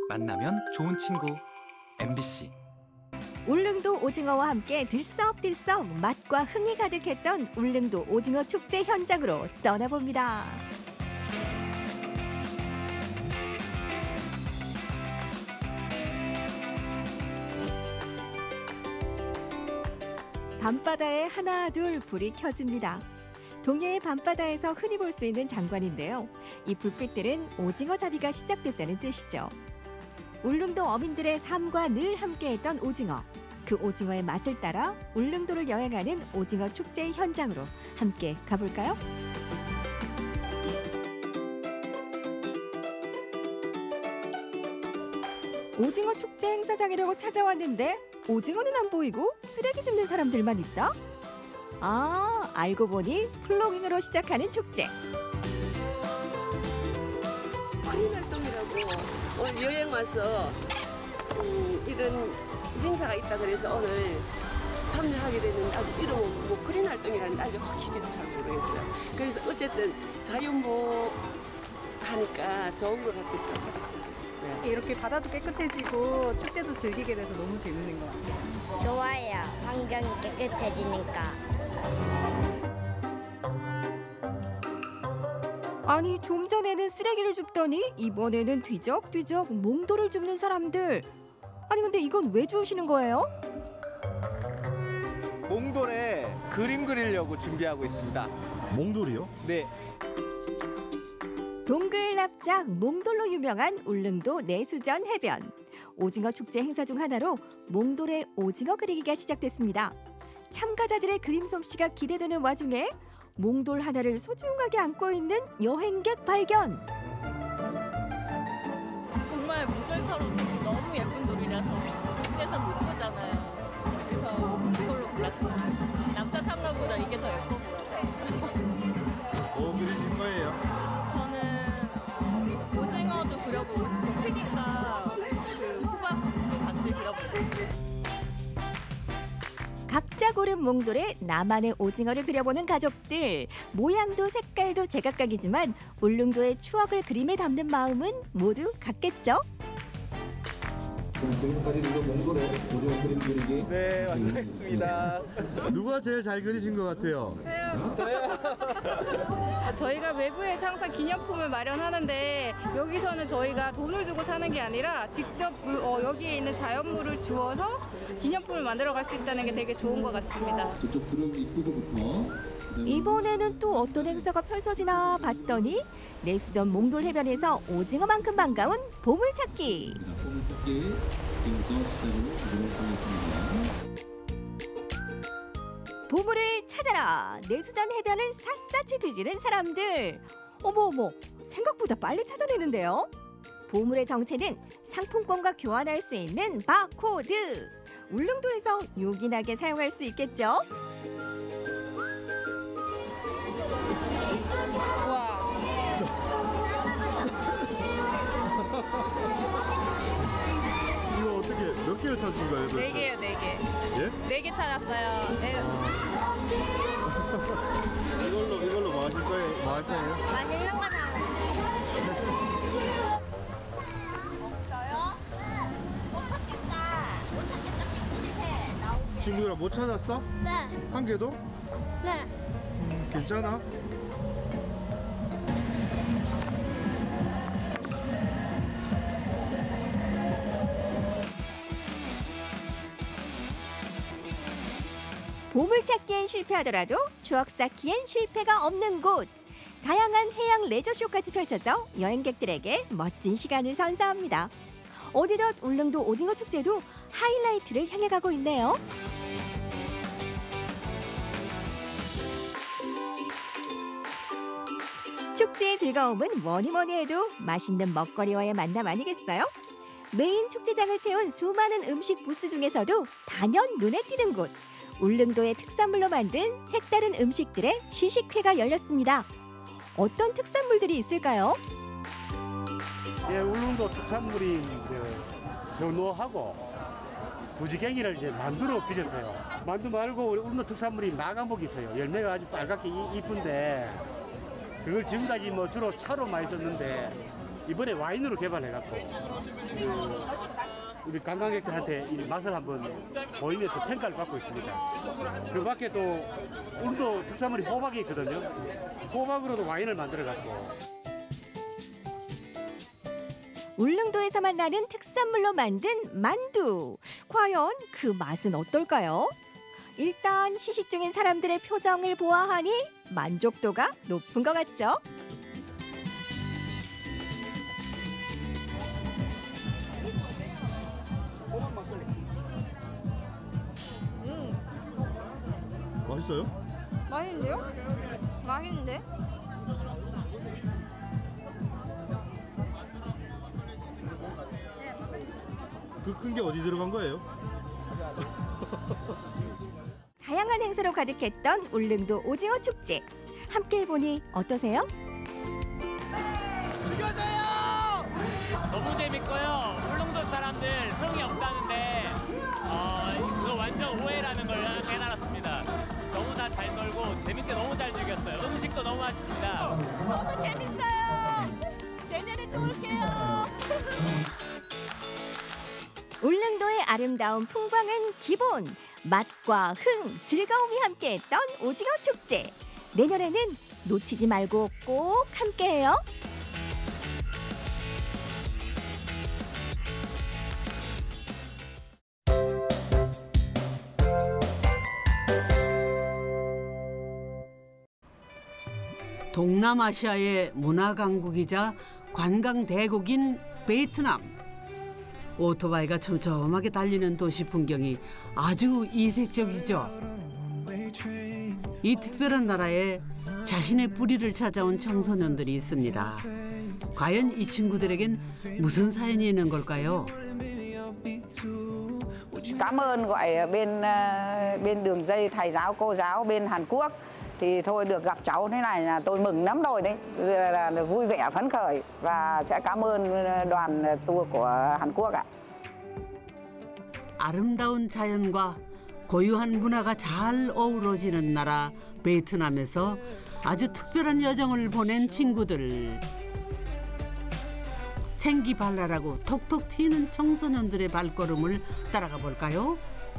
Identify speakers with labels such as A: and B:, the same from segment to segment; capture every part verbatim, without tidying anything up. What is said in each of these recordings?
A: 만나면 좋은 친구 엠비씨.
B: 울릉도 오징어와 함께 들썩들썩 맛과 흥이 가득했던 울릉도 오징어 축제 현장으로 떠나봅니다. 밤바다에 하나 둘 불이 켜집니다. 동해의 밤바다에서 흔히 볼 수 있는 장관인데요. 이 불빛들은 오징어 잡이가 시작됐다는 뜻이죠. 울릉도 어민들의 삶과 늘 함께했던 오징어. 그 오징어의 맛을 따라 울릉도를 여행하는 오징어 축제 현장으로 함께 가볼까요? 오징어 축제 행사장이라고 찾아왔는데 오징어는 안 보이고 쓰레기 줍는 사람들만 있다? 아, 알고 보니 플로깅으로 시작하는 축제.
C: 크린 활동이라고 오늘 여행 와서 음, 이런 행사가 있다 그래서 오늘 참여하게 됐는데 아직 이름은 뭐 크린 활동이라는데 아직 확실히도 잘 모르겠어요. 그래서 어쨌든 자연보 하니까 좋은 것 같아서. 네.
D: 이렇게 바다도 깨끗해지고 축제도 즐기게 돼서 너무 재밌는 것 같아요.
E: 좋아요. 환경이 깨끗해지니까.
B: 아니, 좀 전에는 쓰레기를 줍더니 이번에는 뒤적뒤적 몽돌을 줍는 사람들. 아니 근데 이건 왜 주우시는 거예요?
F: 몽돌에 그림 그리려고 준비하고 있습니다.
G: 몽돌이요?
F: 네.
B: 동글납작 몽돌로 유명한 울릉도 내수전 해변. 오징어 축제 행사 중 하나로 몽돌에 오징어 그리기가 시작됐습니다. 참가자들의 그림 솜씨가 기대되는 와중에 몽돌 하나를 소중하게 안고 있는 여행객 발견.
H: 정말 몽돌처럼 너무 예쁜 돌이라서 국제에서 못 보잖아요. 그래서 이걸로 골랐어요. 남자 탐나보다 이게 더 예뻐 보여서.
G: 뭐 그리신 거예요?
H: 저는 어, 오징어도 그려보고 싶고 피니까 그 호박도 같이 그려보고.
B: 각자 고른 몽돌에 나만의 오징어를 그려보는 가족들. 모양도 색깔도 제각각이지만 울릉도의 추억을 그림에 담는 마음은 모두 같겠죠?
I: 지금까지 이거 몽골에 오징어 그림 그리기.
F: 네, 완성했습니다.
G: 누가 제일 잘 그리신 것 같아요?
J: 저희가 외부에서 항상 기념품을 마련하는데 여기서는 저희가 돈을 주고 사는 게 아니라 직접 물, 어, 여기에 있는 자연물을 주워서 기념품을 만들어 갈 수 있다는 게 되게 좋은 것 같습니다.
I: 저쪽 드럼 입구서부터.
B: 이번에는 또 어떤 행사가 펼쳐지나 봤더니 내수전 몽돌 해변에서 오징어만큼 반가운 보물찾기.
I: 보물찾기 지금부터 시작으로 진행하겠습니다.
B: 보물을 찾아라. 내수전 해변을 샅샅이 뒤지는 사람들. 어머 어머, 생각보다 빨리 찾아내는데요. 보물의 정체는 상품권과 교환할 수 있는 바코드. 울릉도에서 요긴하게 사용할 수 있겠죠?
G: 이거 어떻게 몇 개를 찾은 거예요?
H: 네 개요, 네 개.
G: 예?
H: 네 개 찾았어요. 네.
G: 이걸로 이걸로 뭐 하실 거예요? 뭐 할 거예요?
E: 맛있는 거 나와요.
G: 친구들아 못 찾았어?
E: 네.
G: 한 개도?
E: 네.
G: 음, 괜찮아?
B: 보물찾기엔 실패하더라도 추억 쌓기엔 실패가 없는 곳. 다양한 해양 레저쇼까지 펼쳐져 여행객들에게 멋진 시간을 선사합니다. 어느덧 울릉도 오징어 축제도 하이라이트를 향해 가고 있네요. 축제의 즐거움은 뭐니 뭐니 해도 맛있는 먹거리와의 만남 아니겠어요? 메인 축제장을 채운 수많은 음식 부스 중에서도 단연 눈에 띄는 곳. 울릉도의 특산물로 만든 색다른 음식들의 시식회가 열렸습니다. 어떤 특산물들이 있을까요?
K: 예, 울릉도 특산물이 이제 전어하고 부지갱이를 이제 만두로 빚었어요. 만두 말고 우리 울릉도 특산물이 마감복이 있어요. 열매가 아주 빨갛게 이- 이쁜데 그걸 지금까지 뭐 주로 차로 많이 썼는데 이번에 와인으로 개발해갖고 그 우리 관광객들한테 이 맛을 한번 보이면서 평가를 받고 있습니다. 그 밖에 또 울릉도 특산물이 호박이 있거든요. 호박으로도 와인을 만들어갖고.
B: 울릉도에서만 나는 특산물로 만든 만두. 과연 그 맛은 어떨까요? 일단 시식 중인 사람들의 표정을 보아하니 만족도가 높은 것 같죠?
G: 맛있어요?
J: 맛있는데요? 맛있는데?
G: 그 큰 게 어디 들어간 거예요?
B: 다양한 행사로 가득했던 울릉도 오징어 축제. 함께 해보니 어떠세요?
L: 너무 재밌고요. 울릉도 사람들 흥이 없다는데 어, 그거 완전 오해라는 걸 깨달았습니다. 너무 다 잘 놀고 재밌게 너무 잘 즐겼어요. 음식도 너무 맛있습니다.
B: 너무 재밌어요. 내년에 또 올게요. 울릉도의 아름다운 풍광은 기본. 맛과 흥, 즐거움이 함께했던 오징어 축제. 내년에는 놓치지 말고 꼭 함께해요.
M: 동남아시아의 문화강국이자 관광대국인 베트남. 오토바이가 촘촘하게 달리는 도시 풍경이 아주 이색적이죠. 이 특별한 나라에 자신의 뿌리를 찾아온 청소년들이 있습니다. 과연 이 친구들에겐 무슨 사연이 있는 걸까요?
N: Cảm ơn gọi bên bên đường dây thầy giáo cô giáo bên Hàn Quốc thì thôi được gặp cháu thế này là tôi mừng lắm rồi đấy, là, là vui vẻ phấn khởi và sẽ cảm ơn đoàn tour của Hàn Quốc ạ.
M: 아름다운 자연과 고유한 문화가 잘 어우러지는 나라 베트남에서 아주 특별한 여정을 보낸 친구들. 생기발랄하고 톡톡 튀는 청소년들의 발걸음을 따라가 볼까요?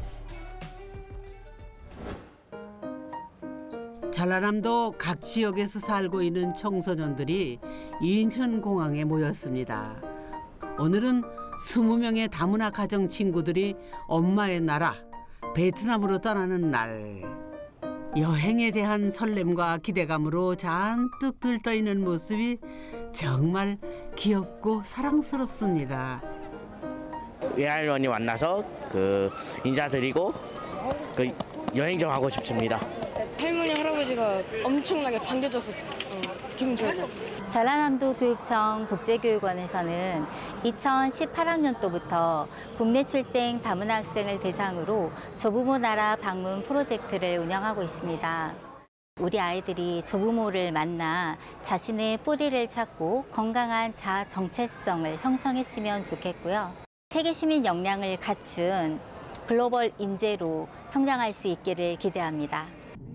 M: 전라남도 각 지역에서 살고 있는 청소년들이 인천공항에 모였습니다. 오늘은 스무 명의 다문화 가정 친구들이 엄마의 나라 베트남으로 떠나는 날. 여행에 대한 설렘과 기대감으로 잔뜩 들떠있는 모습이 정말 귀엽고 사랑스럽습니다.
O: 외할머니 만나서 그 인사드리고 그 여행 좀 하고 싶습니다.
P: 할머니 할아버지가 엄청나게 반겨줘서 어, 기분 좋아요.
Q: 전라남도 교육청 국제교육원에서는 이천십팔 학년도부터 국내 출생 다문화 학생을 대상으로 조부모 나라 방문 프로젝트를 운영하고 있습니다. 우리 아이들이 조부모를 만나 자신의 뿌리를 찾고 건강한 자아 정체성을 형성했으면 좋겠고요. 세계 시민 역량을 갖춘 글로벌 인재로 성장할 수 있기를 기대합니다.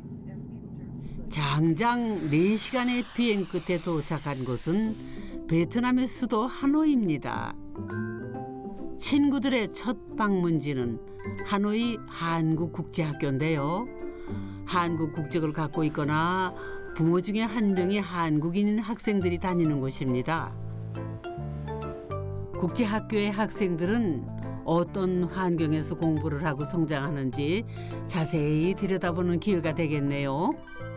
M: 장장 네 시간의 비행 끝에 도착한 곳은 베트남의 수도 하노이입니다. 친구들의 첫 방문지는 하노이 한국국제학교인데요. 한국 국적을 갖고 있거나 부모 중에 한 명이 한국인인 학생들이 다니는 곳입니다. 국제학교의 학생들은 어떤 환경에서 공부를 하고 성장하는지 자세히 들여다보는 기회가 되겠네요.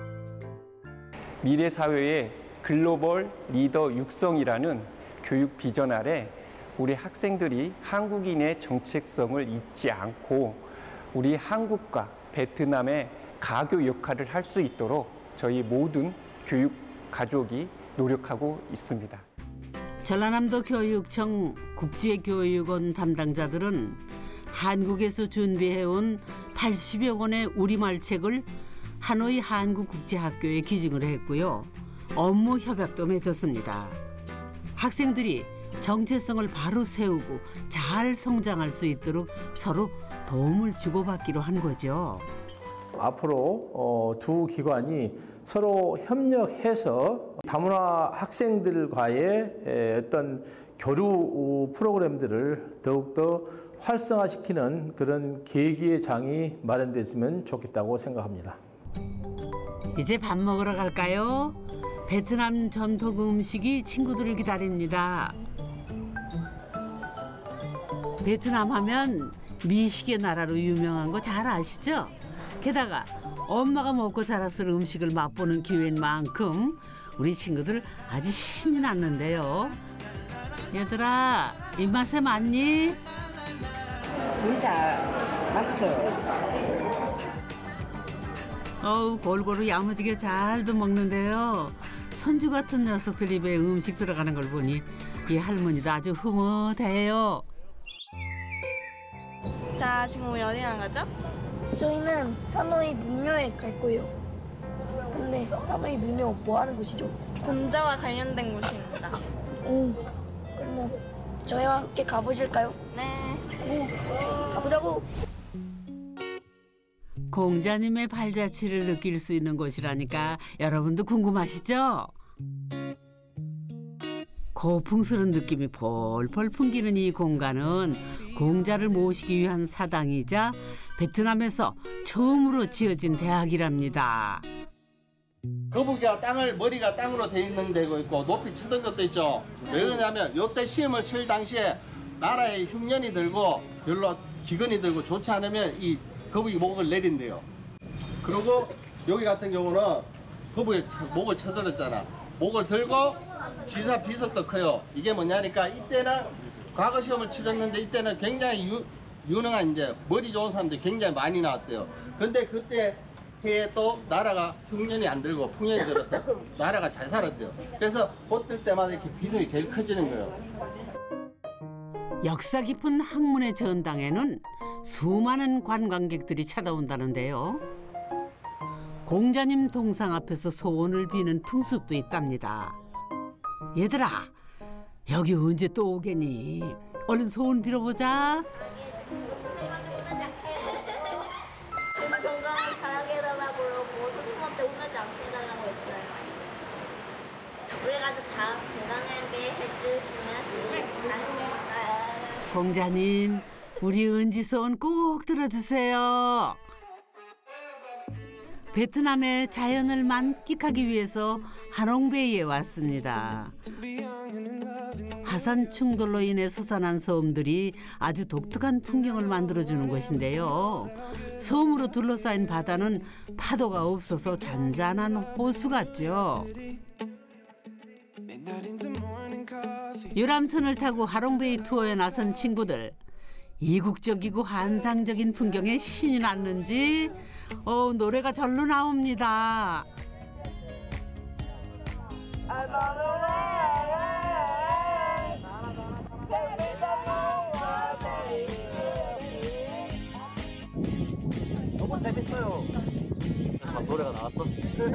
R: 미래 사회의 글로벌 리더 육성이라는 교육 비전 아래 우리 학생들이 한국인의 정체성을 잊지 않고 우리 한국과 베트남의 가교 역할을 할 수 있도록 저희 모든 교육 가족이 노력하고 있습니다.
M: 전라남도 교육청 국제교육원 담당자들은 한국에서 준비해온 팔십여 권의 우리말 책을 하노이 한국국제학교에 기증을 했고요. 업무 협약도 맺었습니다. 학생들이 정체성을 바로 세우고 잘 성장할 수 있도록 서로 도움을 주고받기로 한 거죠.
S: 앞으로 어, 두 기관이 서로 협력해서 다문화 학생들과의 어떤 교류 프로그램들을 더욱더 활성화시키는 그런 계기의 장이 마련됐으면 좋겠다고 생각합니다.
M: 이제 밥 먹으러 갈까요? 베트남 전통 음식이 친구들을 기다립니다. 베트남 하면 미식의 나라로 유명한 거 잘 아시죠? 게다가 엄마가 먹고 자랐을 음식을 맛보는 기회인 만큼 우리 친구들 아주 신이 났는데요. 얘들아, 입맛에 맞니?
T: 진짜 맛있어요.
M: 어우, 골고루 야무지게 잘도 먹는데요. 손주 같은 녀석들 입에 음식 들어가는 걸 보니 이 할머니도 아주 흐뭇해요.
P: 자, 지금 우리 어디 간 거죠? 저희는 하노이 문묘에 갈 거예요. 근데 하노이 문묘 뭐 하는 곳이죠? 공자와 관련된 곳입니다. 오, 그러면 저희와 함께 가보실까요? 네. 오, 가보자고.
M: 공자님의 발자취를 느낄 수 있는 곳이라니까 여러분도 궁금하시죠? 고풍스러운 느낌이 폴폴 풍기는 이 공간은 공자를 모시기 위한 사당이자 베트남에서 처음으로 지어진 대학이랍니다.
F: 거북이가 땅을 머리가 땅으로 돼 있는 데고 있고 높이 치던 것도 있죠. 왜 그러냐면 요때 시험을 칠 당시에 나라에 흉년이 들고 별로 기근이 들고 좋지 않으면 이 거북이 목을 내린대요. 그리고 여기 같은 경우는 거북이 목을 쳐들었잖아. 목을 들고 기사 비석도 커요. 이게 뭐냐니까 이때는 과거 시험을 치렀는데 이때는 굉장히 유, 유능한 이제 머리 좋은 사람들이 굉장히 많이 나왔대요. 근데 그때 해에 또 나라가 흉년이 안 들고 풍년이 들어서 나라가 잘 살았대요. 그래서 꽃들 때마다 이렇게 비석이 제일 커지는 거예요.
M: 역사 깊은 학문의 전당에는 수많은 관광객들이 찾아온다는데요. 공자님 동상 앞에서 소원을 비는 풍습도 있답니다. 얘들아, 여기 언제 또 오겠니? 얼른 소원 빌어보자.
E: 정말 건강을 잘하게 해달라고 그러고 선생님한테 혼나지 않게 해달라고 했어요. 우리 가족 다 건강하게 해주시면 좋겠습니다.
M: 공자님, 우리 은지 소원 꼭 들어주세요. 베트남의 자연을 만끽하기 위해서 하농베이에 왔습니다. 화산 충돌로 인해 솟아난 섬들이 아주 독특한 풍경을 만들어주는 곳인데요. 섬으로 둘러싸인 바다는 파도가 없어서 잔잔한 호수 같죠. 유람선을 타고 하롱베이 투어에 나선 친구들. 이국적이고 환상적인 풍경에 신이 났는지 어, 노래가 절로 나옵니다.
F: 너무 재밌어요. 아, 노래가 나왔어?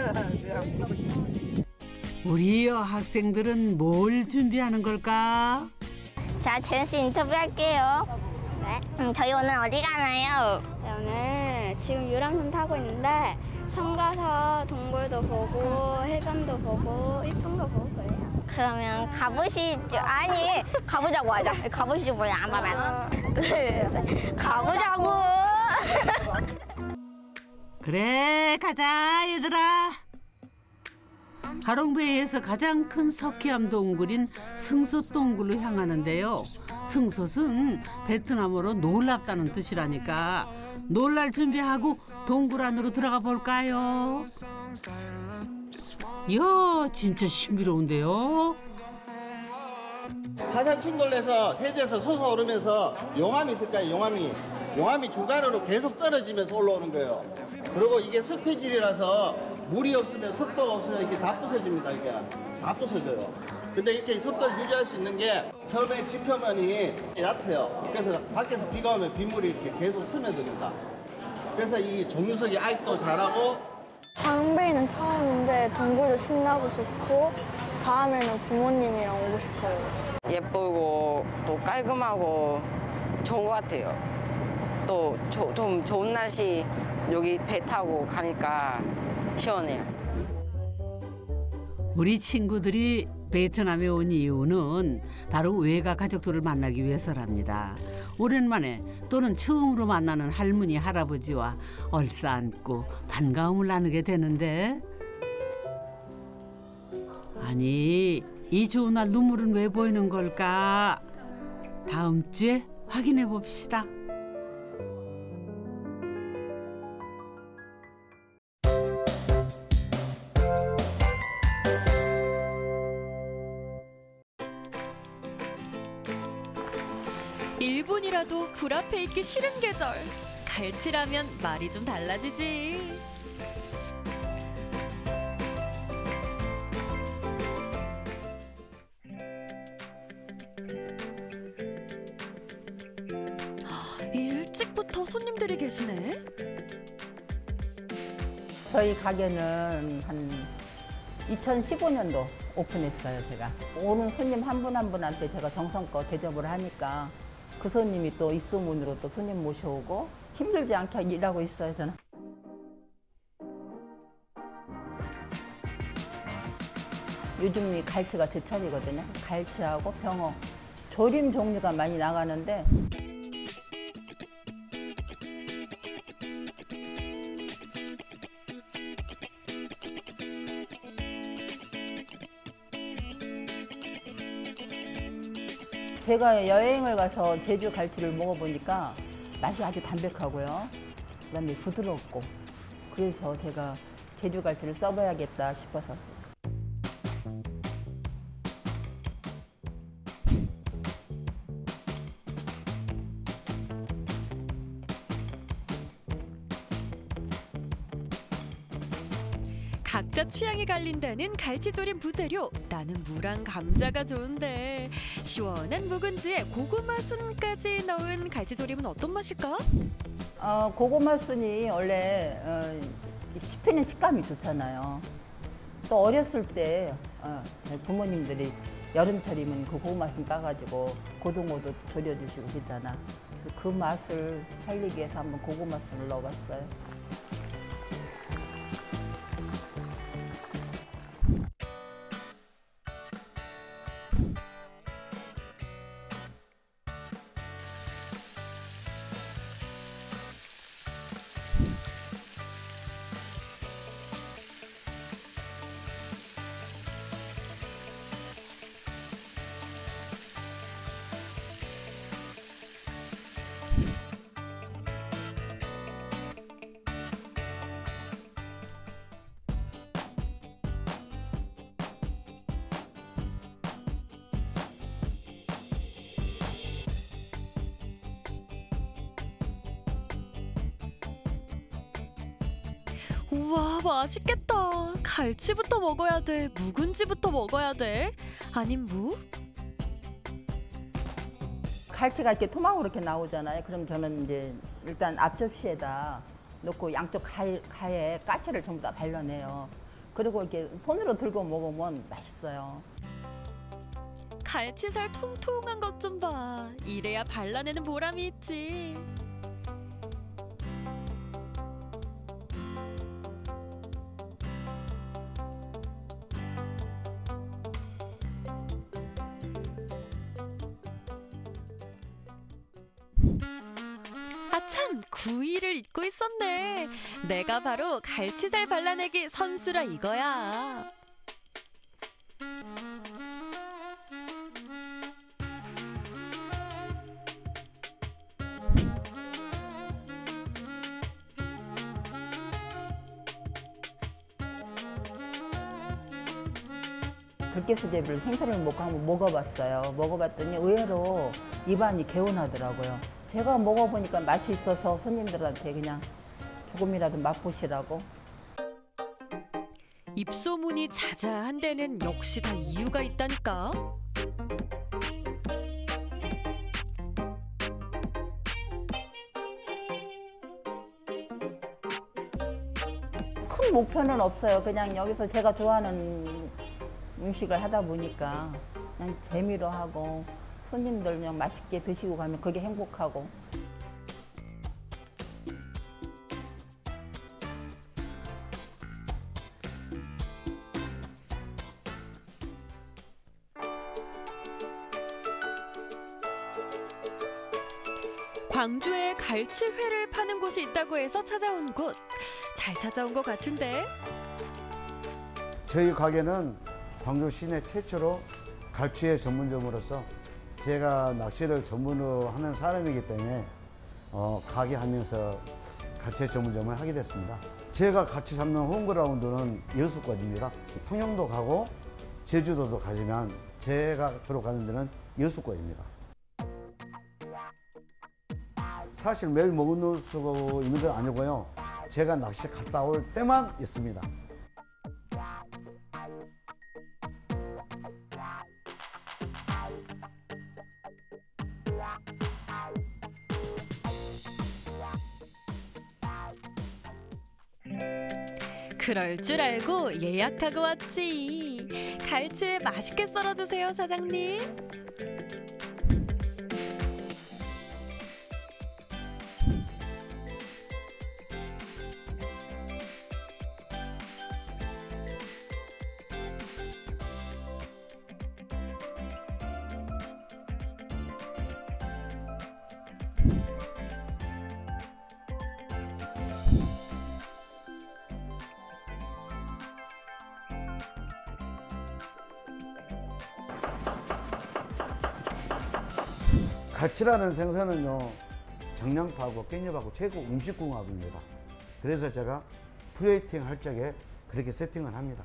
M: 우리 여학생들은 뭘 준비하는 걸까?
E: 자, 재현 씨 인터뷰할게요. 네. 음, 저희 오늘 어디 가나요?
U: 네, 오늘 지금 유람선 타고 있는데 산 가서 동굴도 보고 해변도 보고 이쁜 거 보고 그래요.
E: 그러면 가보시죠. 아니, 가보자고 하자. 가보시죠. 뭐야, 안 가면. 가보자고.
M: 그래, 가자 얘들아. 하롱베이에서 가장 큰 석회암 동굴인 승솥 동굴로 향하는데요. 승솥은 베트남어로 놀랍다는 뜻이라니까 놀랄 준비하고 동굴 안으로 들어가 볼까요? 이야, 진짜 신비로운데요.
F: 화산 충돌에서 해저에서 솟아오르면서 용암이 있을까요? 용암이 용암이 중간으로 계속 떨어지면서 올라오는 거예요. 그리고 이게 습해질이라서 물이 없으면 습도가 없으면 이게 다 부서집니다. 이게 다 부서져요. 근데 이렇게 습도를 유지할 수 있는 게 섬의 지표면이 얕아요. 그래서 밖에서 비가 오면 빗물이 이렇게 계속 스며듭니다. 그래서 이 종유석이 아직도 잘하고.
U: 하롱베이는 처음인데 동굴도 신나고 좋고 다음에는 부모님이랑 오고 싶어요.
V: 예쁘고 또 깔끔하고 좋은 것 같아요. 또 좀 좋은 날씨 여기 배 타고 가니까 시원해요.
M: 우리 친구들이 베트남에 온 이유는 바로 외가 가족들을 만나기 위해서랍니다. 오랜만에 또는 처음으로 만나는 할머니, 할아버지와 얼싸안고 반가움을 나누게 되는데, 아니 이 좋은 날 눈물은 왜 보이는 걸까? 다음 주에 확인해 봅시다.
A: 일 분이라도 불 앞에 있기 싫은 계절. 갈치라면 말이 좀 달라지지. 일찍부터 손님들이 계시네.
T: 저희 가게는 한 이천십오 년도 오픈했어요, 제가. 오는 손님 한 분 한 분한테 제가 정성껏 대접을 하니까 그 손님이 또 입소문으로 또 손님 모셔오고 힘들지 않게 일하고 있어요, 저는. 요즘 이 갈치가 제철이거든요. 갈치하고 병어, 조림 종류가 많이 나가는데 제가 여행을 가서 제주 갈치를 먹어보니까 맛이 아주 담백하고요. 그다음에 부드럽고, 그래서 제가 제주 갈치를 써봐야겠다 싶어서.
A: 각자 취향이 갈린다는 갈치조림 부재료. 나는 무랑 감자가 좋은데 시원한 묵은지에 고구마 순까지 넣은 갈치조림은 어떤 맛일까?
T: 어, 고구마 순이 원래 어, 씹히는 식감이 좋잖아요. 또 어렸을 때 어, 부모님들이 여름철이면 그 고구마 순 까가지고 고등어도 졸여주시고 그랬잖아. 그래서 그 맛을 살리기 위해서 한번 고구마 순을 넣어봤어요.
A: 우와, 맛있겠다. 갈치부터 먹어야 돼? 묵은지부터 먹어야 돼? 아님 무?
T: 갈치가 이렇게 토막으로 이렇게 나오잖아요. 그럼 저는 이제 일단 앞접시에다 놓고 양쪽 가에, 가에 가시를 전부 다 발라내요. 그리고 이렇게 손으로 들고 먹으면 맛있어요.
A: 갈치살 통통한 것 좀 봐. 이래야 발라내는 보람이 있지. 아참, 구이를 잊고 있었네. 내가 바로 갈치살 발라내기 선수라 이거야.
T: 들깨수제비를 생선을 먹고 한번 먹어봤어요. 먹어봤더니 의외로 입안이 개운하더라고요. 제가 먹어보니까 맛이 있어서 손님들한테 그냥 조금이라도 맛보시라고.
A: 입소문이 자자한 데는 역시 다 이유가 있다니까.
T: 큰 목표는 없어요. 그냥 여기서 제가 좋아하는 음식을 하다 보니까 그냥 재미로 하고 손님들 그냥 맛있게 드시고 가면 그게 행복하고.
A: 광주에 갈치회를 파는 곳이 있다고 해서 찾아온 곳. 잘 찾아온 것 같은데.
C: 저희 가게는 광주 시내 최초로 갈치회 전문점으로서 제가 낚시를 전문으로 하는 사람이기 때문에 어, 가게 하면서 갈치회 전문점을 하게 됐습니다. 제가 같이 잡는 홈그라운드는 여수권입니다. 통영도 가고 제주도도 가지만 제가 주로 가는 데는 여수권입니다. 사실 매일 먹을 수 있는 건 아니고요. 제가 낚시 갔다 올 때만 있습니다.
A: 그럴 줄 알고 예약하고 왔지. 갈치 맛있게 썰어주세요, 사장님.
C: 갈치라는 생선은요, 정량파하고 깻잎하고 최고 음식궁합입니다. 그래서 제가 프레이팅 할 적에 그렇게 세팅을 합니다.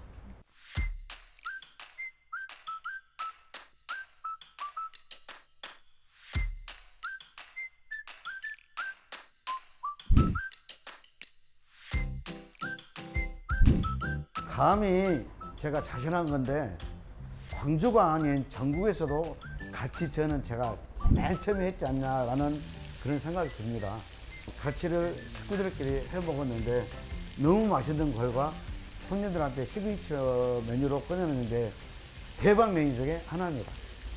C: 감히 제가 자신한 건데 광주가 아닌 전국에서도 갈치전은 제가 맨 처음에 했지 않냐라는 그런 생각이 듭니다. 갈치를 식구들끼리 해 먹었는데 너무 맛있는 결과 손님들한테 시그니처 메뉴로 꺼내는데 대박 메뉴 중에 하나입니다.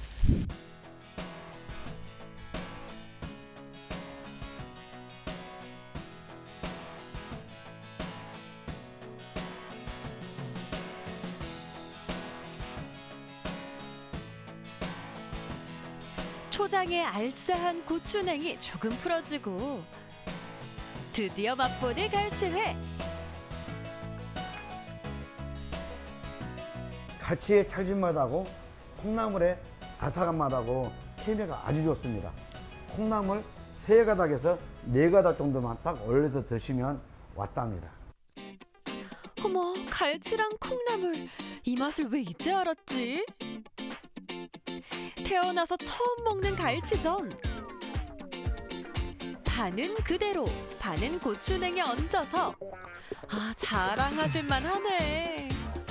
A: 초장에 알싸한 고추냉이 조금 풀어주고 드디어 맛보는 갈치회.
C: 갈치의 찰진 맛하고 콩나물의 아삭한 맛하고 케미가 아주 좋습니다. 콩나물 세 가닥에서 네 가닥 정도만 딱 올려서 드시면 왔답니다.
A: 어머, 갈치랑 콩나물 이 맛을 왜 이제 알았지? 태어나서 처음 먹는 갈치전. 반은 그대로, 반은 고추냉이에 얹어서. 아, 자랑하실 만하네.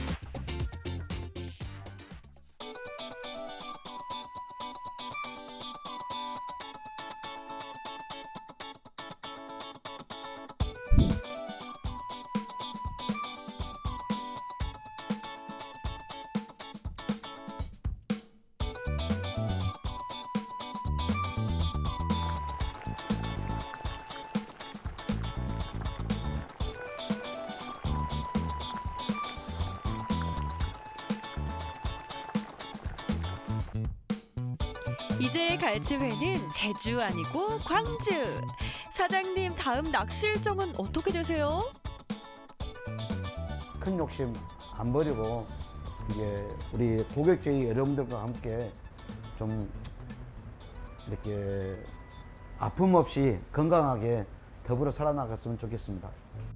A: 이제 갈치회는 제주 아니고 광주. 사장님, 다음 낚시 일정은 어떻게 되세요?
C: 큰 욕심 안 버리고 이게 우리 고객저희 여러분들과 함께 좀 이렇게 아픔 없이 건강하게 더불어 살아나갔으면 좋겠습니다.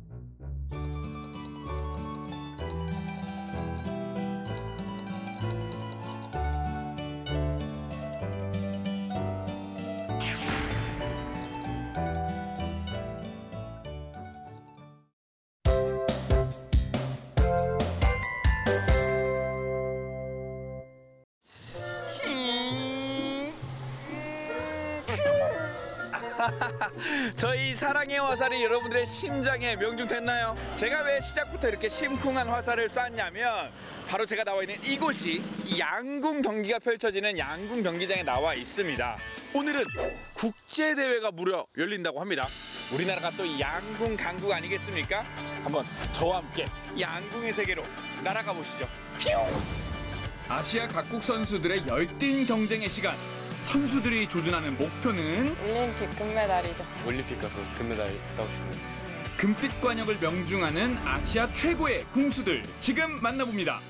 D: 저희 사랑의 화살이 여러분들의 심장에 명중됐나요? 제가 왜 시작부터 이렇게 심쿵한 화살을 쐈냐면 바로 제가 나와 있는 이곳이 양궁 경기가 펼쳐지는 양궁 경기장에 나와 있습니다. 오늘은 국제대회가 무려 열린다고 합니다. 우리나라가 또 양궁 강국 아니겠습니까? 한번 저와 함께 양궁의 세계로 날아가 보시죠. 피용! 아시아 각국 선수들의 열띤 경쟁의 시간. 선수들이 조준하는 목표는
H: 올림픽 금메달이죠.
I: 올림픽 가서 금메달 따고 싶어요.
D: 금빛 관역을 명중하는 아시아 최고의 궁수들 지금 만나봅니다.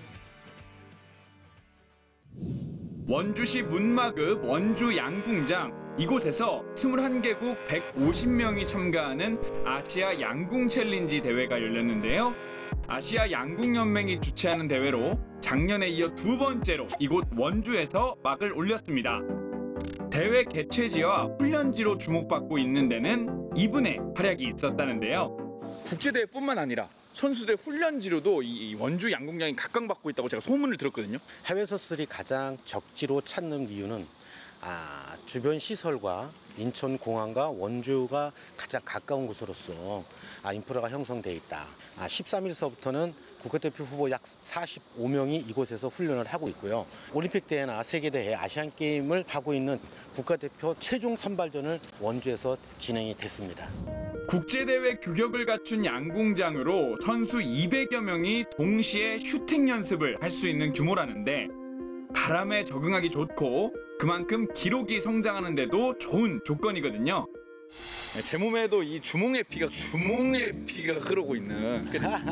D: 원주시 문마급 원주 양궁장, 이곳에서 이십일 개국 백오십 명이 참가하는 아시아 양궁 챌린지 대회가 열렸는데요. 아시아 양궁연맹이 주최하는 대회로 작년에 이어 두 번째로 이곳 원주에서 막을 올렸습니다. 대회 개최지와 훈련지로 주목받고 있는 데는 이분의 활약이 있었다는데요. 국제대회뿐만 아니라 선수들 훈련지로도 이 원주 양궁장이 각광받고 있다고 제가 소문을 들었거든요.
W: 해외 선수들이 가장 적지로 찾는 이유는 아, 주변 시설과 인천공항과 원주가 가장 가까운 곳으로서 아, 인프라가 형성돼 있다. 아, 십삼 일서부터는 국가대표 후보 약 사십오 명이 이곳에서 훈련을 하고 있고요. 올림픽 대회나 세계대회, 아시안게임을 하고 있는 국가대표 최종 선발전을 원주에서 진행이 됐습니다.
D: 국제대회 규격을 갖춘 양궁장으로 선수 이백여 명이 동시에 슈팅 연습을 할 수 있는 규모라는데 바람에 적응하기 좋고 그만큼 기록이 성장하는 데도 좋은 조건이거든요. 제 몸에도 이 주몽의 피가 주몽의 피가 흐르고 있는.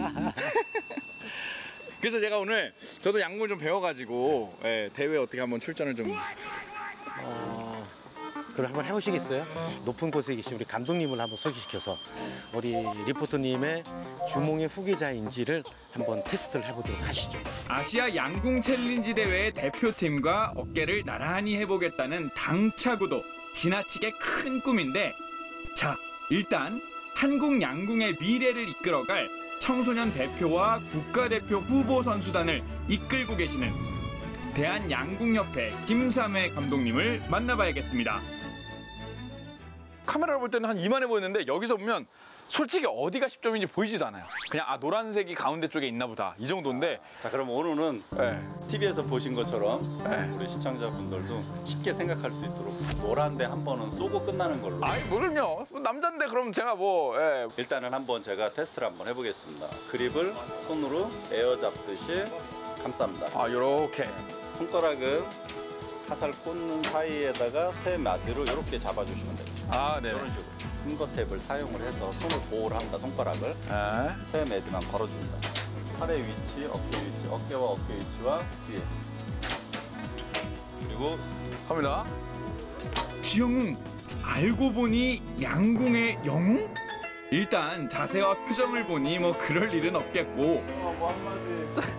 D: 그래서 제가 오늘 저도 양궁을 좀 배워가지고 예, 대회 어떻게 한번 출전을 좀.
W: 어, 그럼 한번 해보시겠어요? 높은 곳에 계신 우리 감독님을 한번 소개시켜서 우리 리포터님의 주몽의 후계자인지를 한번 테스트를 해보도록 하시죠.
D: 아시아 양궁 챌린지 대회의 대표팀과 어깨를 나란히 해보겠다는 당차고도 지나치게 큰 꿈인데, 자, 일단 한국 양궁의 미래를 이끌어갈 청소년 대표와 국가대표 후보 선수단을 이끌고 계시는 대한양궁협회 김삼회 감독님을 만나봐야겠습니다. 카메라를 볼 때는 한 이만해 보였는데 여기서 보면 솔직히 어디가 십 점인지 보이지도 않아요. 그냥 아 노란색이 가운데 쪽에 있나 보다 이 정도인데.
X: 자, 그럼 오늘은 네. 티비에서 보신 것처럼 네. 우리 시청자분들도 쉽게 생각할 수 있도록 노란데 한 번은 쏘고 끝나는 걸로.
D: 아이 뭐를요? 남잔데 그럼 제가 뭐 예.
X: 일단은 한번 제가 테스트를 한번 해보겠습니다. 그립을 손으로 에어 잡듯이 감쌉니다.
D: 아 요렇게.
X: 손가락은 화살 꽂는 사이에다가 세 마디로 이렇게 잡아주시면 됩니다.
D: 아, 네.
X: 이런 식으로 핑거탭을 사용을 해서 손을 보호를 합니다. 손가락을
D: 네.
X: 세 마디만 걸어줍니다. 팔의 위치, 어깨 위치, 어깨와 어깨 위치와 뒤에. 그리고
D: 갑니다. 지영웅, 알고 보니 양궁의 영웅? 일단 자세와 표정을 보니 뭐 그럴 일은 없겠고.
X: 어, 뭐 한마디.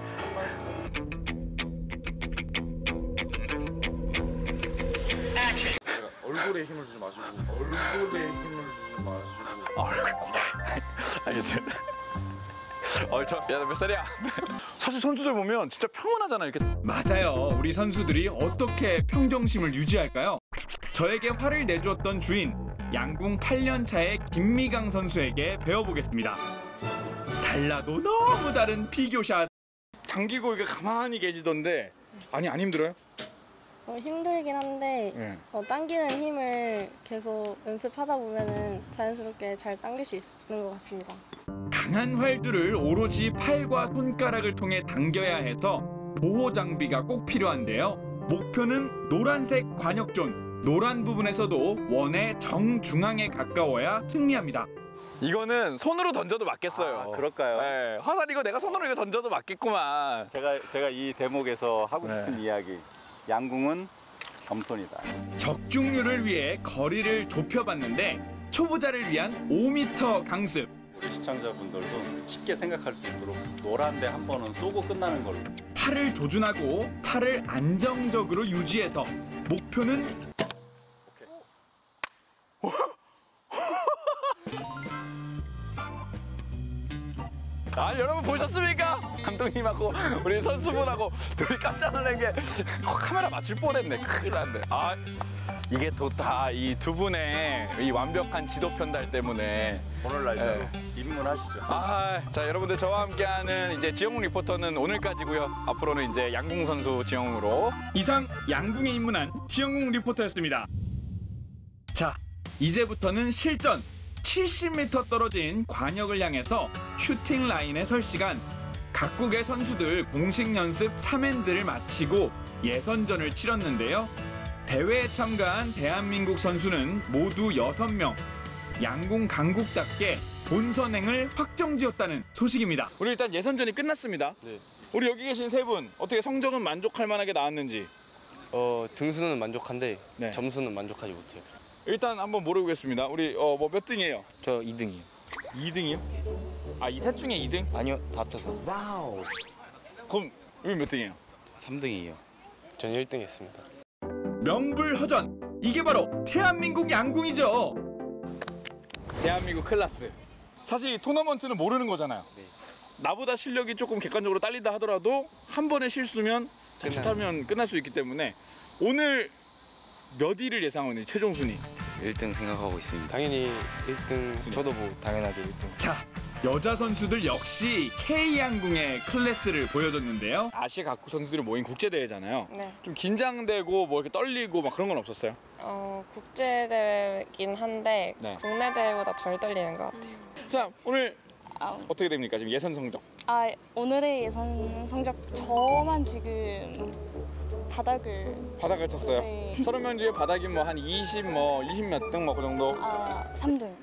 Y: 얼굴에 힘을 주지 마시고 얼굴에 힘을 주지 마시고.
D: 알겠습니다. 어, 저, 야, 너 몇 살이야? 사실 선수들 보면 진짜 평온하잖아요. 이렇게. 맞아요. 우리 선수들이 어떻게 평정심을 유지할까요? 저에게 화를 내주었던 주인, 양궁 팔 년 차의 김미강 선수에게 배워보겠습니다. 달라도 너무 다른 비교샷. 당기고 이렇게 가만히 계시던데 아니 안 힘들어요?
U: 어, 힘들긴 한데
D: 네.
U: 어, 당기는 힘을 계속 연습하다 보면은 자연스럽게 잘 당길 수 있는 것 같습니다.
D: 강한 활두를 오롯이 팔과 손가락을 통해 당겨야 해서 보호 장비가 꼭 필요한데요. 목표는 노란색 관역존, 노란 부분에서도 원의 정중앙에 가까워야 승리합니다. 이거는 손으로 던져도 맞겠어요.
X: 아, 그럴까요?
D: 네, 화살 이거 내가 손으로 이거 던져도 맞겠구만.
X: 제가 제가 이 대목에서 하고 싶은 네. 이야기. 양궁은 겸손이다.
D: 적중률을 위해 거리를 좁혀봤는데 초보자를 위한 오 미터 강습.
X: 우리 시청자분들도 쉽게 생각할 수 있도록 노란데 한 번은 쏘고 끝나는 걸로.
D: 팔을 조준하고 팔을 안정적으로 유지해서 목표는 아 여러분 보셨습니까? 감독님하고 우리 선수분하고 둘이 깜짝 놀란 게 카메라 맞출 뻔했네. 큰일 났네. 아 이게 또 다 이 두 분의 이 완벽한 지도 편달 때문에
X: 오늘 날짜로 네. 입문하시죠.
D: 아, 자 여러분들 저와 함께하는 이제 지영웅 리포터는 오늘까지고요. 앞으로는 이제 양궁 선수 지영웅으로 이상 양궁에 입문한 지영웅 리포터였습니다. 자 이제부터는 실전. 칠십 미터 떨어진 관역을 향해서 슈팅 라인에 설 시간. 각국의 선수들 공식 연습 삼 엔드를 마치고 예선전을 치렀는데요. 대회에 참가한 대한민국 선수는 모두 여섯 명. 양궁 강국답게 본선행을 확정지었다는 소식입니다. 우리 일단 예선전이 끝났습니다.
I: 네.
D: 우리 여기 계신 세 분 어떻게 성적은 만족할 만하게 나왔는지?
I: 어, 등수는 만족한데
D: 네.
I: 점수는 만족하지 못해요.
D: 일단 한번 물어보겠습니다. 우리 어, 뭐 몇 등이에요?
I: 저 이 등이요.
D: 이 등이요? 아, 이 셋 중에 이 등?
I: 아니요, 다 합쳐서.
D: 와우. 그럼 여기 몇 등이에요?
I: 삼 등이에요. 전 일 등 했습니다.
D: 명불허전. 이게 바로 대한민국 양궁이죠. 대한민국 클래스. 사실 이 토너먼트는 모르는 거잖아요.
I: 네.
D: 나보다 실력이 조금 객관적으로 딸린다 하더라도 한 번의 실수면 자칫하면 끝날 수 있기 때문에 오늘 몇 위를 예상하는 최종 순위?
I: 일 등 생각하고 있습니다. 당연히 일 등, 저도 뭐 당연하게 일 등.
D: 자, 여자 선수들 역시 K양궁의 클래스를 보여줬는데요. 아시아 각국 선수들이 모인 국제대회잖아요.
G: 네.
D: 좀 긴장되고 뭐 이렇게 떨리고 막 그런 건 없었어요?
G: 어, 국제대회긴 한데
D: 네.
G: 국내 대회보다 덜 떨리는 것 같아요.
D: 자, 오늘 어떻게 됩니까? 지금 예선 성적.
U: 아, 오늘의 예선 성적 저만 지금 바닥을
D: 바닥을 쳤어요.
U: 네.
D: 서른 명 중에 바닥이 뭐 한 이십, 뭐 이십 몇 등 뭐 그 정도.
U: 아, 삼 등.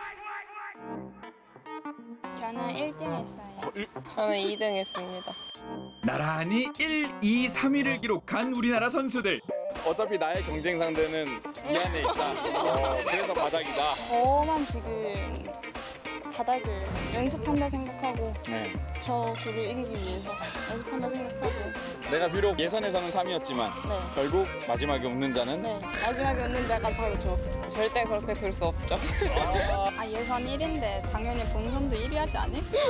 U: 저는 일 등 했어요.
G: 저는 이 등 했습니다.
D: 나란히 일, 이, 삼 위를 기록한 우리나라 선수들. 어차피 나의 경쟁 상대는 이 안에 있다. 어, 그래서 바닥이다.
U: 저만 지금 바닥을 연습한다 생각하고
D: 네.
U: 저 둘을 이기기 위해서 연습한다 생각하고
D: 내가 비록 예선에서는 삼 위였지만
U: 네.
D: 결국 마지막에 웃는 자는
U: 네, 마지막에 웃는 자가 바로 저.
G: 절대 그렇게 둘 수 없죠.
U: 아, 예선 일 위인데 당연히 본선도 일 위 하지 않을까?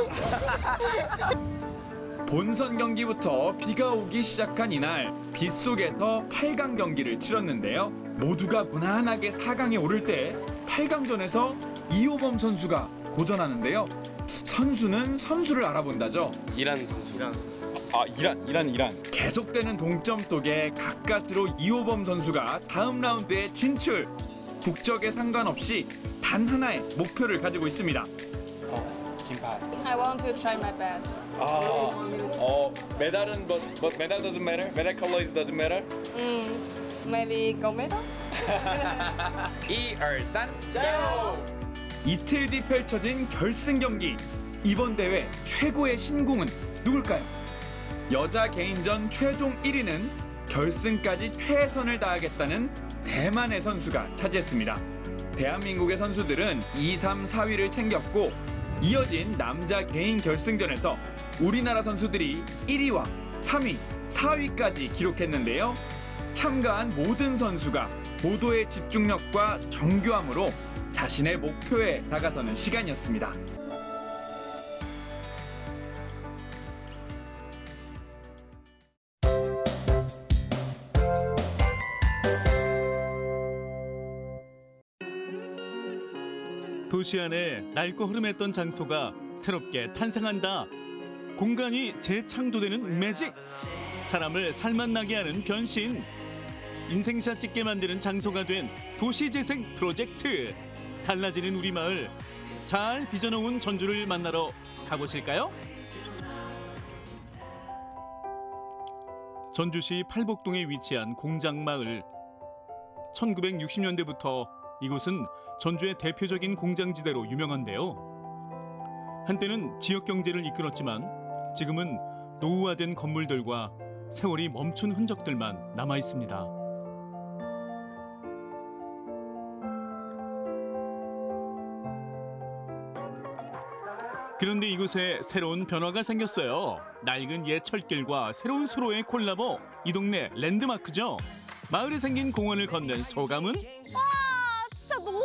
D: 본선 경기부터 비가 오기 시작한 이날 빗속에서 팔 강 경기를 치렀는데요. 모두가 무난하게 사 강에 오를 때 팔 강전에서 이호범 선수가 고전하는데요. 선수는 선수를 알아본다죠.
I: 이란 선수.
D: 아, 이란, 이란, 이란. 계속되는 동점 속에 가까스로 이호범 선수가 다음 라운드에 진출. 국적에 상관없이 단 하나의 목표를 가지고 있습니다.
I: 어,金牌.
U: I want to try my best.
D: 아, 어, 메달은 but, but medal doesn't matter. Medal colors doesn't matter.
U: 음, maybe gold medal?
D: 이얼산 고! 이틀 뒤 펼쳐진 결승 경기. 이번 대회 최고의 신궁은 누굴까요? 여자 개인전 최종 일 위는 결승까지 최선을 다하겠다는 대만의 선수가 차지했습니다. 대한민국의 선수들은 이, 삼, 사 위를 챙겼고 이어진 남자 개인 결승전에서 우리나라 선수들이 일 위와 삼 위, 사 위까지 기록했는데요. 참가한 모든 선수가 보도의 집중력과 정교함으로 자신의 목표에 다가서는 시간이었습니다.
H: 도시 안에 낡고 흐름했던 장소가 새롭게 탄생한다. 공간이 재창조되는 매직. 사람을 살맛나게 하는 변신. 인생샷 찍게 만드는 장소가 된 도시재생 프로젝트. 달라지는 우리 마을. 잘 빚어놓은 전주를 만나러 가보실까요? 전주시 팔복동에 위치한 공장마을. 천구백육십 년대부터 이곳은 전주의 대표적인 공장지대로 유명한데요. 한때는 지역 경제를 이끌었지만 지금은 노후화된 건물들과 세월이 멈춘 흔적들만 남아 있습니다. 그런데 이곳에 새로운 변화가 생겼어요. 낡은 옛 철길과 새로운 수로의 콜라보. 이 동네 랜드마크죠. 마을에 생긴 공원을 건넨 소감은?
U: 진짜 너무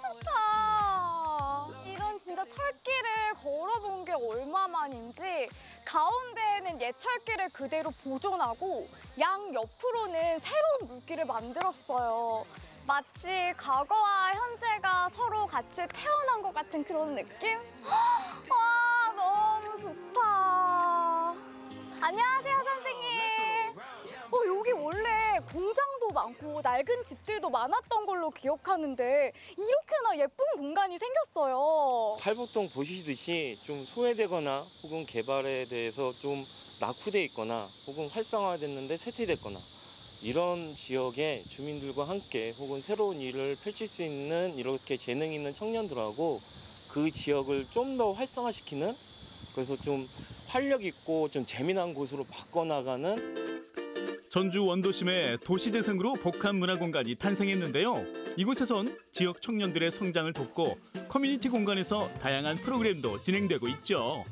U: 좋다. 이런 진짜 철길을 걸어본 게 얼마만인지 가운데에는 옛 철길을 그대로 보존하고 양 옆으로는 새로운 물길을 만들었어요. 마치 과거와 현재가 서로 같이 태어난 것 같은 그런 느낌? 와, 너무 좋다. 안녕하세요, 선생님. 어, 여기 원래 공장도 많고 낡은 집들도 많았던 걸로 기억하는데 이렇게나 예쁜 공간이 생겼어요.
J: 팔복동 보시듯이 좀 소외되거나 혹은 개발에 대해서 좀 낙후돼 있거나 혹은 활성화됐는데 쇠퇴됐거나 이런 지역의 주민들과 함께 혹은 새로운 일을 펼칠 수 있는 이렇게 재능 있는 청년들하고 그 지역을 좀 더 활성화시키는, 그래서 좀 활력 있고 좀 재미난 곳으로 바꿔나가는.
H: 전주 원도심의 도시재생으로 복합 문화공간이 탄생했는데요. 이곳에선 지역 청년들의 성장을 돕고 커뮤니티 공간에서 다양한 프로그램도 진행되고 있죠.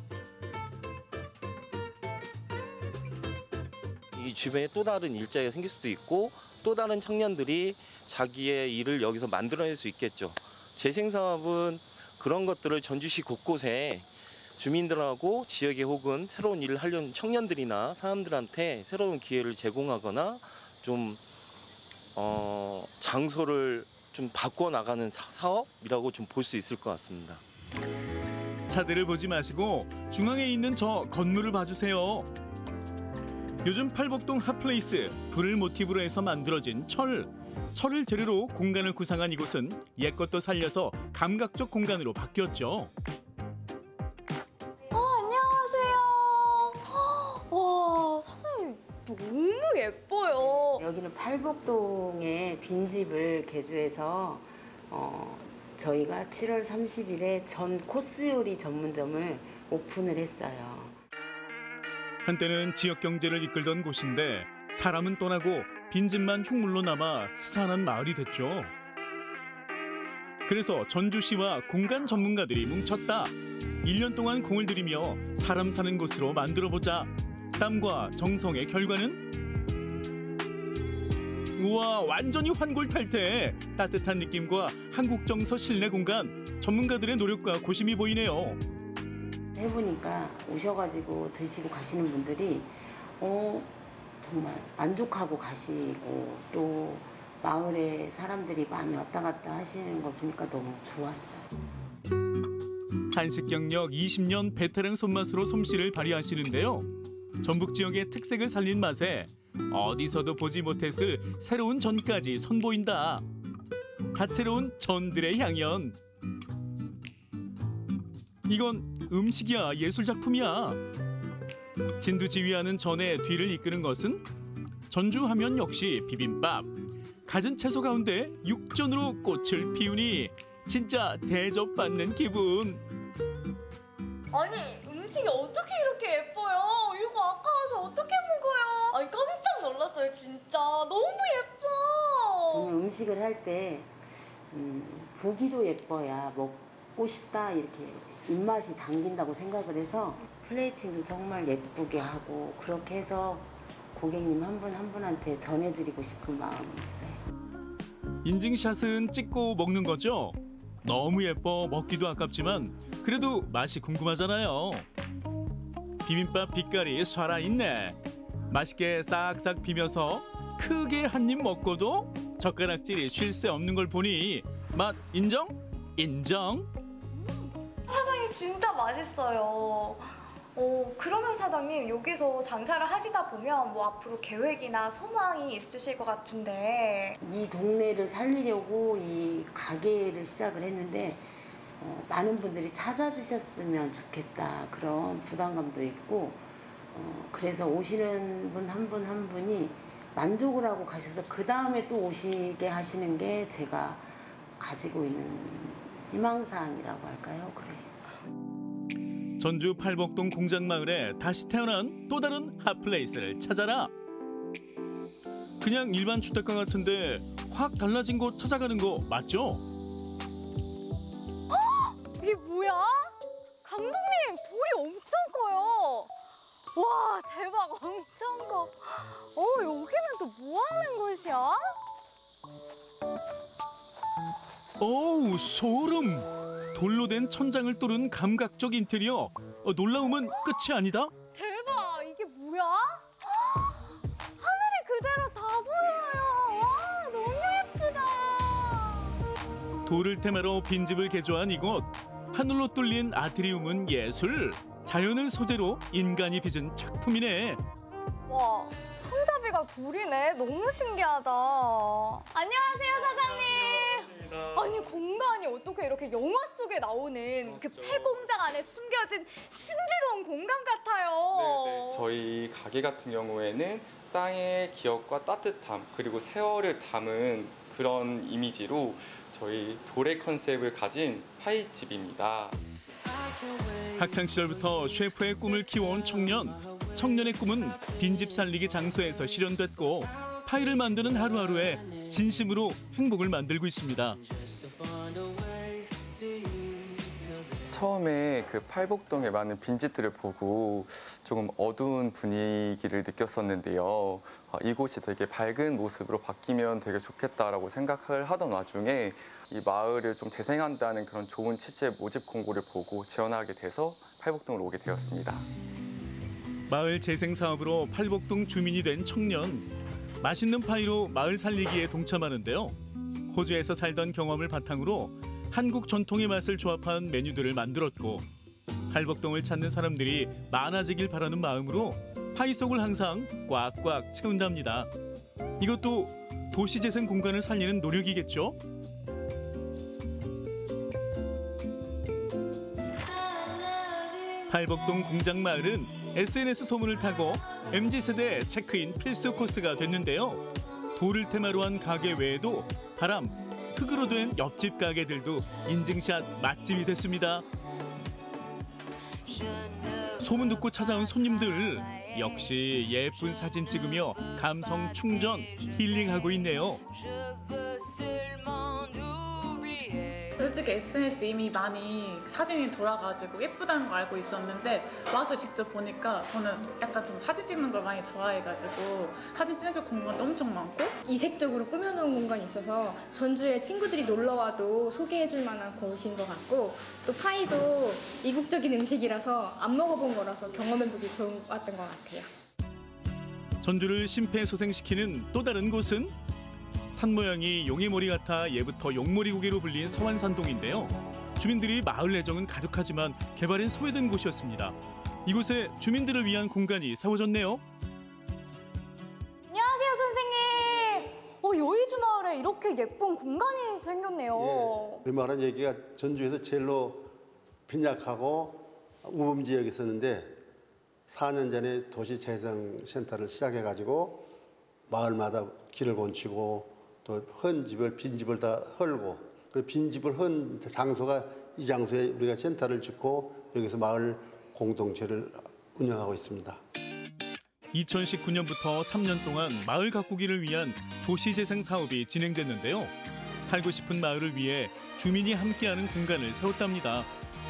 J: 이 주변에 또 다른 일자리가 생길 수도 있고 또 다른 청년들이 자기의 일을 여기서 만들어낼 수 있겠죠. 재생사업은 그런 것들을 전주시 곳곳에 주민들하고 지역에 혹은 새로운 일을 하려는 청년들이나 사람들한테 새로운 기회를 제공하거나 좀 어, 장소를 좀 바꿔나가는 사업이라고 좀 볼 수 있을 것 같습니다.
H: 차들을 보지 마시고 중앙에 있는 저 건물을 봐주세요. 요즘 팔복동 핫플레이스, 불을 모티브로 해서 만들어진 철. 철을 재료로 공간을 구상한 이곳은 옛것도 살려서 감각적 공간으로 바뀌었죠.
U: 와, 사장님 너무 예뻐요.
B: 여기는 팔복동에 빈집을 개조해서 어, 저희가 칠월 삼십일에 전 코스 요리 전문점을 오픈을 했어요.
H: 한때는 지역 경제를 이끌던 곳인데 사람은 떠나고 빈집만 흉물로 남아 스산한 마을이 됐죠. 그래서 전주시와 공간 전문가들이 뭉쳤다. 일 년 동안 공을 들이며 사람 사는 곳으로 만들어보자. 땀과 정성의 결과는? 우와, 완전히 환골탈태. 따뜻한 느낌과 한국 정서 실내 공간. 전문가들의 노력과 고심이 보이네요.
B: 해보니까 오셔가지고 드시고 가시는 분들이 어, 정말 만족하고 가시고 또 마을에 사람들이 많이 왔다 갔다 하시는 거 보니까 너무 좋았어요.
H: 한식 경력 이십 년 베테랑 손맛으로 솜씨를 발휘하시는데요. 전북 지역의 특색을 살린 맛에 어디서도 보지 못했을 새로운 전까지 선보인다. 다채로운 전들의 향연. 이건 음식이야, 예술작품이야. 진두지휘하는 전의 뒤를 이끄는 것은 전주하면 역시 비빔밥. 갖은 채소 가운데 육전으로 꽃을 피우니 진짜 대접받는 기분.
U: 아니, 음식이 어떻게 이렇게 예뻐요? 이거 아까워서 어떻게 먹어요? 아니, 깜짝 놀랐어요, 진짜. 너무 예뻐.
B: 정말 음식을 할 때 음, 보기도 예뻐야 먹고 싶다 이렇게 입맛이 당긴다고 생각을 해서 플레이팅도 정말 예쁘게 하고 그렇게 해서 고객님 한 분 한 분한테 전해드리고 싶은 마음이 있어요.
H: 인증샷은 찍고 먹는 거죠? 너무 예뻐 먹기도 아깝지만 그래도 맛이 궁금하잖아요. 비빔밥 빛깔이 살아있네. 맛있게 싹싹 비벼서 크게 한 입 먹고도 젓가락질이 쉴 새 없는 걸 보니 맛 인정? 인정?
U: 사장님 진짜 맛있어요. 어, 그러면 사장님 여기서 장사를 하시다 보면 뭐 앞으로 계획이나 소망이 있으실 것 같은데.
B: 이 동네를 살리려고 이 가게를 시작을 했는데 어, 많은 분들이 찾아주셨으면 좋겠다 그런 부담감도 있고 어, 그래서 오시는 분 한 분 한 분이 만족을 하고 가셔서 그 다음에 또 오시게 하시는 게 제가 가지고 있는 희망사항이라고 할까요? 그래요.
H: 전주 팔복동 공장마을에 다시 태어난 또 다른 핫플레이스를 찾아라. 그냥 일반 주택가 같은데 확 달라진 곳 찾아가는 거 맞죠?
U: 어? 이게 뭐야? 감독님, 볼이 엄청 커요. 와, 대박, 엄청 커. 어, 여기는 또 뭐 하는 곳이야?
H: 어우, 소름! 돌로 된 천장을 뚫은 감각적 인테리어. 어, 놀라움은 끝이 아니다.
U: 대박, 이게 뭐야? 하늘이 그대로 다 보여요. 와, 너무 예쁘다.
H: 돌을 테마로 빈집을 개조한 이곳. 하늘로 뚫린 아트리움은 예술. 자연을 소재로 인간이 빚은 작품이네.
U: 와, 손잡이가 돌이네. 너무 신기하다. 안녕하세요, 사장님. 아니, 공간이 어떻게 이렇게 영화 속에 나오는 그 폐공장 안에 숨겨진 신비로운 공간 같아요.
K: 네네. 저희 가게 같은 경우에는 땅의 기억과 따뜻함 그리고 세월을 담은 그런 이미지로 저희 도래 컨셉을 가진 파이집입니다.
H: 학창 시절부터 셰프의 꿈을 키워온 청년. 청년의 꿈은 빈집 살리기 장소에서 실현됐고 파이를 만드는 하루하루에 진심으로 행복을 만들고 있습니다.
K: 처음에 그 팔복동에 많은 빈집들을 보고 조금 어두운 분위기를 느꼈었는데요. 이곳이 되게 밝은 모습으로 바뀌면 되게 좋겠다라고 생각을 하던 와중에 이 마을을 좀 재생한다는 그런 좋은 취지의 모집 공고를 보고 지원하게 돼서 팔복동을 오게 되었습니다.
H: 마을 재생 사업으로 팔복동 주민이 된 청년. 맛있는 파이로 마을 살리기에 동참하는데요. 호주에서 살던 경험을 바탕으로 한국 전통의 맛을 조합한 메뉴들을 만들었고 팔복동을 찾는 사람들이 많아지길 바라는 마음으로 파이 속을 항상 꽉꽉 채운답니다. 이것도 도시재생 공간을 살리는 노력이겠죠? 팔복동 공장마을은 에스엔에스 소문을 타고 엠지 세대 체크인 필수 코스가 됐는데요. 돌을 테마로 한 가게 외에도 바람, 흙으로 된 옆집 가게들도 인증샷 맛집이 됐습니다. 소문 듣고 찾아온 손님들 역시 예쁜 사진 찍으며 감성 충전, 힐링하고 있네요.
L: 솔직히 에스엔에스 이미 많이 사진이 돌아가지고 예쁘다는 거 알고 있었는데 와서 직접 보니까 저는 약간 좀 사진 찍는 걸 많이 좋아해가지고 사진 찍을 공간도 엄청 많고
N: 이색적으로 꾸며놓은 공간이 있어서 전주에 친구들이 놀러와도 소개해줄 만한 곳인 것 같고 또 파이도 이국적인 음식이라서 안 먹어본 거라서 경험해보기 좋은 것 같던 것 같아요.
H: 전주를 심폐소생시키는 또 다른 곳은 산 모양이 용의머리 같아 예부터 용머리 고개로 불린 서완산동인데요. 주민들이 마을 애정은 가득하지만 개발엔 소외된 곳이었습니다. 이곳에 주민들을 위한 공간이 세워졌네요.
U: 안녕하세요, 선생님. 어, 여의주 마을에 이렇게 예쁜 공간이 생겼네요.
O: 예, 우리 말한 얘기가 전주에서 제일로 빈약하고 우범 지역에 있었는데 사 년 전에 도시재생센터를 시작해가지고 마을마다 길을 건치고 또 헌 집을 빈 집을 다 헐고 그 빈 집을 헌 장소가 이 장소에 우리가 센터를 짓고 여기서 마을 공동체를 운영하고 있습니다.
H: 이천십구 년부터 삼 년 동안 마을 가꾸기를 위한 도시재생 사업이 진행됐는데요. 살고 싶은 마을을 위해 주민이 함께하는 공간을 세웠답니다.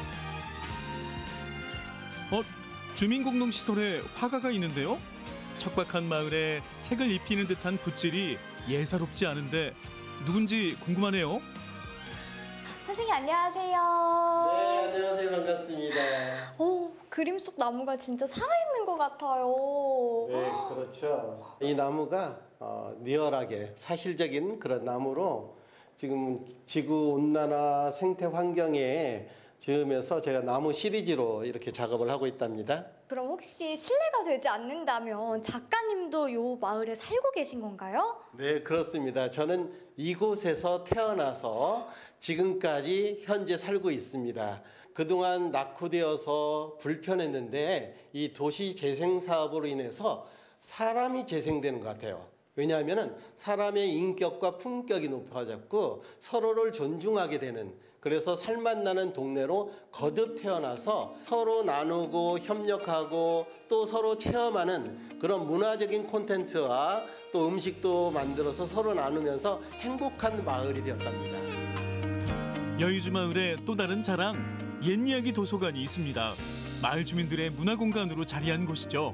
H: 어, 주민공동시설에 화가가 있는데요. 척박한 마을에 색을 입히는 듯한 붓질이 예사롭지 않은데 누군지 궁금하네요.
U: 선생님 안녕하세요.
F: 네, 안녕하세요. 반갑습니다.
U: 오, 그림 속 나무가 진짜 살아있는 것 같아요.
F: 네, 그렇죠. 이 나무가 어, 리얼하게 사실적인 그런 나무로 지금 지구온난화 생태 환경에 지으면서 제가 나무 시리즈로 이렇게 작업을 하고 있답니다.
U: 그럼 혹시 실례가 되지 않는다면 작가님도 요 마을에 살고 계신 건가요?
F: 네, 그렇습니다. 저는 이곳에서 태어나서 지금까지 현재 살고 있습니다. 그동안 낙후되어서 불편했는데 이 도시 재생 사업으로 인해서 사람이 재생되는 것 같아요. 왜냐하면 사람의 인격과 품격이 높아졌고 서로를 존중하게 되는, 그래서 살맛나는 동네로 거듭 태어나서 서로 나누고 협력하고 또 서로 체험하는 그런 문화적인 콘텐츠와 또 음식도 만들어서 서로 나누면서 행복한 마을이 되었답니다.
H: 여의주 마을의 또 다른 자랑, 옛이야기 도서관이 있습니다. 마을 주민들의 문화공간으로 자리한 곳이죠.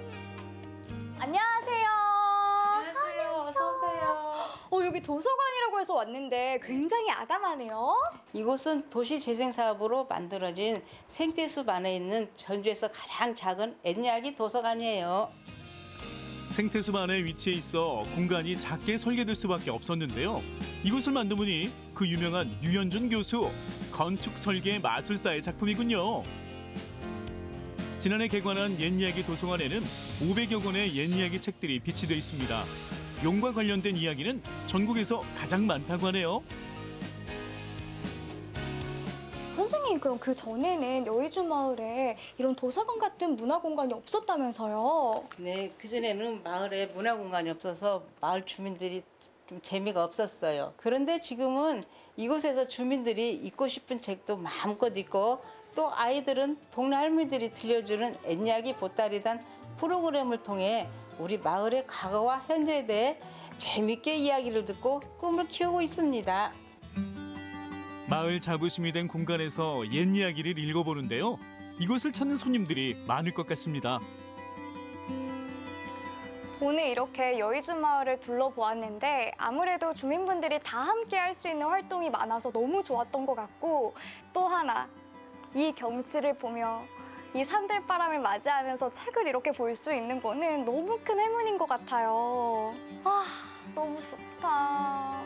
U: 안녕하세요. 안녕하세요. 어서 오세요. 어, 여기 도서관이라고 해서 왔는데 굉장히 아담하네요.
Q: 이곳은 도시재생사업으로 만들어진 생태숲 안에 있는 전주에서 가장 작은 옛이야기 도서관이에요.
H: 생태숲 안에 위치해 있어 공간이 작게 설계될 수밖에 없었는데요. 이곳을 만든 분이 그 유명한 유현준 교수, 건축 설계 마술사의 작품이군요. 지난해 개관한 옛이야기 도서관에는 오백여 권의 옛이야기 책들이 비치되어 있습니다. 용과 관련된 이야기는 전국에서 가장 많다고 하네요.
U: 선생님, 그럼 그 전에는 여의주 마을에 이런 도서관 같은 문화 공간이 없었다면서요?
Q: 네, 그전에는 마을에 문화 공간이 없어서 마을 주민들이 좀 재미가 없었어요. 그런데 지금은 이곳에서 주민들이 읽고 싶은 책도 마음껏 읽고 또 아이들은 동네 할머니들이 들려주는 옛이야기 보따리단 프로그램을 통해 우리 마을의 과거와 현재에 대해 재밌게 이야기를 듣고 꿈을 키우고 있습니다.
H: 마을 자부심이 된 공간에서 옛 이야기를 읽어보는데요. 이곳을 찾는 손님들이 많을 것 같습니다.
U: 오늘 이렇게 여의주 마을을 둘러보았는데 아무래도 주민분들이 다 함께 할 수 있는 활동이 많아서 너무 좋았던 것 같고, 또 하나, 이 경치를 보며 이 산들바람을 맞이하면서 책을 이렇게 볼 수 있는 거는 너무 큰 행운인 것 같아요. 아, 너무 좋다.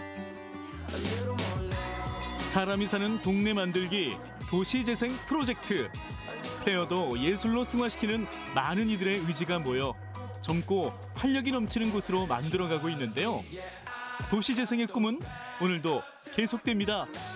H: 사람이 사는 동네 만들기 도시재생 프로젝트. 페어도 예술로 승화시키는 많은 이들의 의지가 모여 젊고 활력이 넘치는 곳으로 만들어가고 있는데요. 도시재생의 꿈은 오늘도 계속됩니다.